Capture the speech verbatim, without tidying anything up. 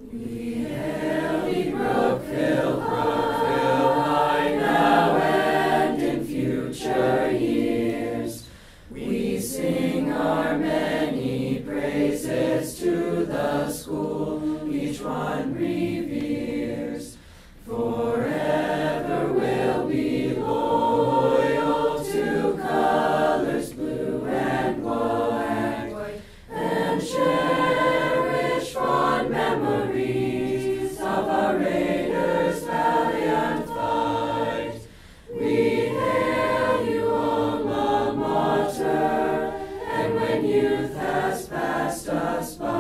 We hail thee, Brookville, Brookville, high now and in future years. We sing our many praises to the school each one reveres. Forever will be loyal to colors blue and white, and cherish fond memories of our Raiders' valiant fight. We hail you, Alma Mater, and when youth has passed us by,